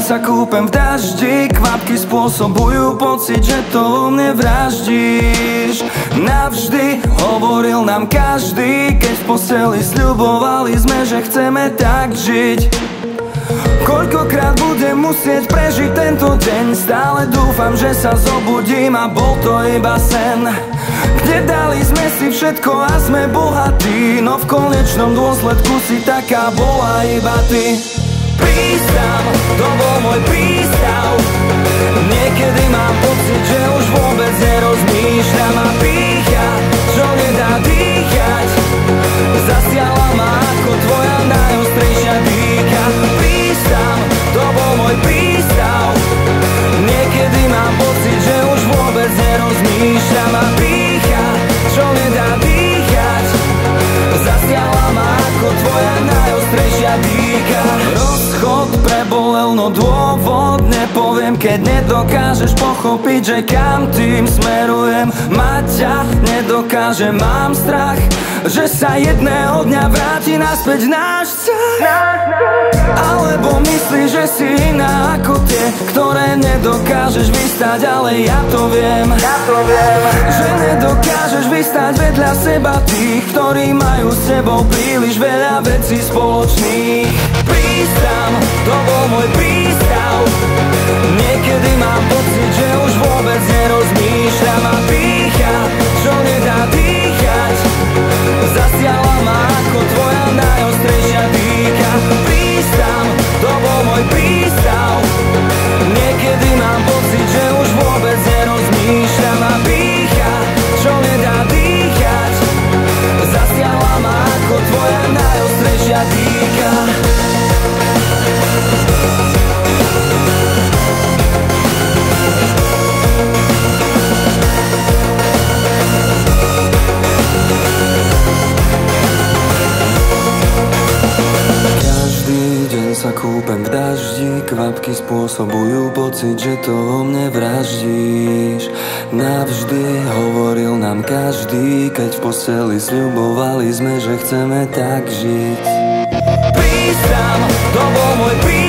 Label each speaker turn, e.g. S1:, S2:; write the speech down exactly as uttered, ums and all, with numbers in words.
S1: sa kúpem v daždi, kvapky spôsobujú pocit, že to vo mne vraždíš. Navždy hovoril nám každý, keď v posteli sľubovali sme, že chceme tak žiť. Koľkokrát budem musieť prežiť tento deň, stále dúfam, že sa zobudím a bol to iba sen. Kde dali sme si všetko a sme bohatí, no v konečnom dôsledku si taká bola iba ty. Prístav, to bol môj prístav. Niekedy mám pocit, že už vôbec nerozmýšľam a pýcha, čo nedá dýchať, zasiala ma ako tvoja najostrejšia dýka. Prístav, to bol môj prístav. Niekedy mám pocit, že už vôbec nerozmýšľam a pýcha, čo nedá dýchať, zasiala ma ako tvoja najostrejšia dýka. Rozchod prebolel, no dôvod nepoviem, keď nedokážeš pochopiť, že kam tým smerujem. Mať ťa nedokáže, mám strach, že sa jedného dňa vráti naspäť náš vzťah. Alebo myslíš, že si iná ako tie, ktoré nedokážeš vystať, ale ja to viem, ja to viem. Že nedokážeš vystať vedľa seba tých, ktorí majú s tebou príliš veľa vecí spoločných. Prístav, to bol môj prístav. Niekedy mám pocit, že už vôbec nerozmýšľam a pýcha, čo nedá dýchať, zasiala ma ako tvoja najostrejšia dýka. Prístav, to bol môj prístav. Niekedy mám pocit, že už vôbec nerozmýšľam a pýcha, čo nedá dýchať, zasiala ma ako tvoja najostrejšia dýka. Sa kúpem v daždi, kvapky spôsobujú pocit, že to vo mne vraždíš. Navždy hovoril nám každý, keď v posteli sľubovali sme, že chceme tak žiť. Prístav, to bol môj prístav.